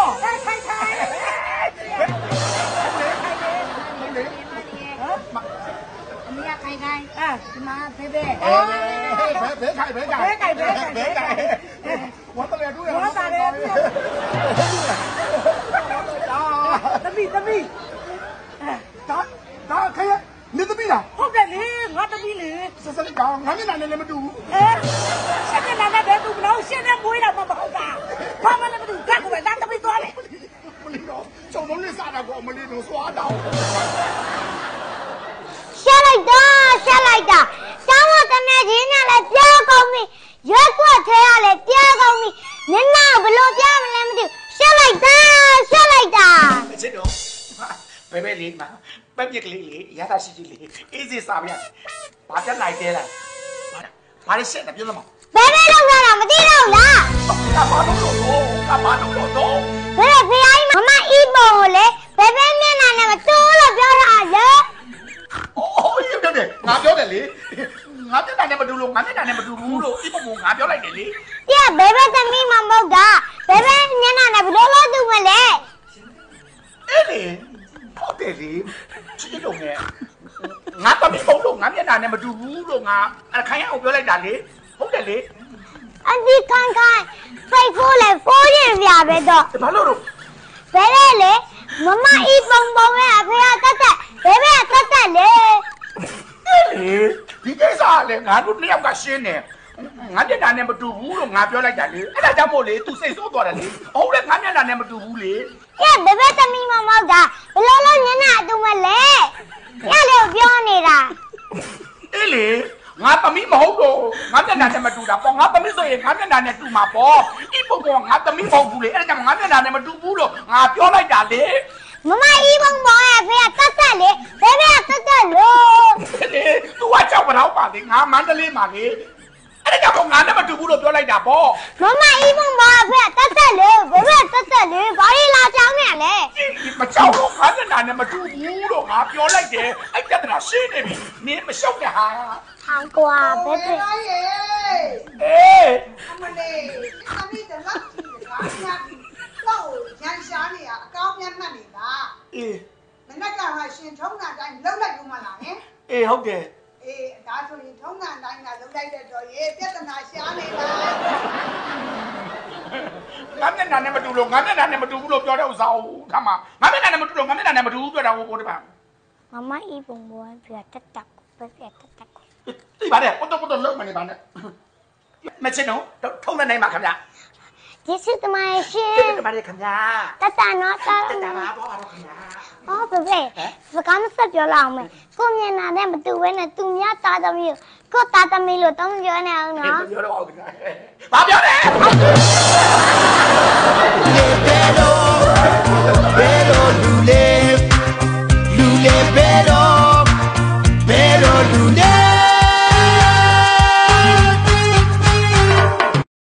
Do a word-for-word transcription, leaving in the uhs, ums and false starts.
ใช่ใช่ใช่มีใครใครอ่ะมาเพ่เพ่เพ่เพ่ไข่เพ่ไก่เพ่ไก่เพ่ไก่เพ่ไก่หัวตะเลด้วยหัวตะเลด้วยตะบีตะบีจ้าจ้าใครอ่ะนี่ตะบีล่ะဟုတ်တယ်လေငါတမီးလေစစလေးကောင်ငါမျက်နှာနဲ့လည်းမတူဘူးအဲရှင်းတဲ့နာနဲ့ပဲသူဘလို့ရှင်းတဲ့မွေးတော့မဟုတ်တာဘာမှလည်းမတူကတ်ကိုပဲတမီးသွားလေမလီတော့ကျုံလုံးလေးစားတာကိုမလီတော့စွာတော့ရှက်လိုက်တာရှက်လိုက်တာတောင်းတော့တနေချင်းနဲ့လည်းပြောကောင်းပြီရွက်ကွက်ထဲရလည်းပြောကောင်းပြီနင်းနာဘလို့ပြောမလဲမသိရှက်လိုက်တာရှက်လိုက်တာချစ်တော့ဘယ်ပဲလေးမှာပက်ပြက်ကလေးလေးရတာရှိရှိလေးအေးစစ်စားပြဘာပြက်လိုက်သေးလားဘာလဲရှက်တယ်ပြောသမောဘယ်ပဲလောက်လာတာမသိတော့လားကဘာလို့လို့ကဘာလို့လို့တော့ဘယ်ဖေးအိုင်းမမအီးပုံကိုလေဘယ်ပဲမျက်နှာနဲ့မတိုးလို့ပြောတာလေအိုးရုပ်တယ်ငါပြောတယ်လေငါမျက်နှာနဲ့မတူလို့ငါမျက်နှာနဲ့မတူဘူးလို့ဒီပုံကငါပြောလိုက်တယ်လေပြဘယ်ပဲသမီးမမဟုတ်တာဘယ်ပဲမျက်နှာနဲ့ဘယ်လိုလုပ်သူမလဲအေးလေဟုတ်တယ်လေချစ်လို့ငယ်ငါတမီးပုံလို့ငါမျက်နှာနဲ့မတူဘူးလို့ငါအခိုင်အောင်ပြောလိုက်တာလေဟုတ်တယ်လေအဒီခိုင်ခိုင်ဖိတ်ဖို့လေဖိုးရင်ပြပဲတော့ဘာလို့လို့ဘယ်လဲလေမမအီပုံပုံရဲ့အဖေကတက်တက်ဘယ်ပဲတက်တက်လေအေးလေဒီကိစ္စလေငါတို့နှစ်ယောက်ကရှင်းတယ်ငါမျက်နှာနဲ့မတူဘူးလို့ငါပြောလိုက်တာလေအဲ့ဒါကြောင့်မို့လေ तू စိတ်ဆိုးသွားတယ်လေဟုတ်လေငါမျက်နှာနဲ့မတူဘူးလေကဲဘယ်ပဲသမီးမမောက်တာဘယ်လိုလုပ်ညနာအတူမလဲညလေပြောနေတာအေးလေငါသမီးမဟုတ်တော့ငါမျက်နှာနဲ့မတူတာပေါ့ငါသမီးဆိုရင်ငါမျက်နှာနဲ့တူမှာပေါ့ဤပုံကငါသမီးမဟုတ်ဘူးလေအဲ့ဒါကြောင့်ငါမျက်နှာနဲ့မတူဘူးလို့ငါပြောလိုက်တာလေမမအီပုံပေါ်ရဲ့ဖေကတက်တက်လေဘယ်ပဲတက်တက်လို့လေ तू ကကြောက်မတော့ပါလေငါမန္တလေးမှာလေအဲ့ဒါကြောင့်ငါနဲ့မတူဘူးလို့ပြောလိုက်တာပေါ့မမအီပုံပေါ်ရဲ့ဖေကတက်တက်လေဘယ်ပဲတက်တက်လေဘာလို့လာကြောင်းနေလဲမကြောက်တော့ငါမျက်နှာနဲ့မတူဘူးလို့ငါပြောလိုက်တယ်အဲ့ပြဿနာရှင်းနေပြီနင်းမရှုပ်နဲ့ဟာထောင်ကွာဘယ်ပဲအေးအမလေးသမီးတလောက်ကြည့်တာငါတော့ရန်ရှားနေရအကောင်းမြတ်မှတ်နေတာအေးမနေ့ကဟာရှင်ထုံးတာတိုင်းလှုပ်လိုက်လို့မလားဟင်အေးဟုတ်တယ်အေးဒါဆိုရင်ထုံးတာတိုင်းကလှုပ်လိုက်တဲ့တော့ရေပြဿနာရှားနေတာငါမျက်နှာနဲ့မတူလို့ငါမျက်နှာနဲ့မတူဘူးလို့ပြောတဲ့ဥစ္စာကိုခါမှာငါမျက်နှာနဲ့မတူလို့ငါမျက်နှာနဲ့မတူဘူးပြောတာကိုကိုတပါမမအီပုံပေါ်ပြတက်တက်ပဲပြတက်တက်ဒီပါလေကိုတော့ကိုတော့လုံးမနေပါနဲ့မချင်တော့ထုံးတဲ့နိုင်မှာခင်ဗျာဒီစစ်တမရှင်တမလေးခင်ဗျာတတနော်တတတပါတော့ပါတော့ခင်ဗျာအော်ဘယ်ပဲစကားမဆက်ပြောလောက်မယ်ကိုမျက်နှာနဲ့မတူဘဲနဲ့သူများသားသမီးကိုသားသမီးလို့တောင်းပြောနေအောင်နော်ပြောတော့ဟုတ်တယ်ဘာပြောလဲဘယ်လိုဘယ်လိုလူလေးလူလေးဘယ်လိုဘယ်လိုလူလေး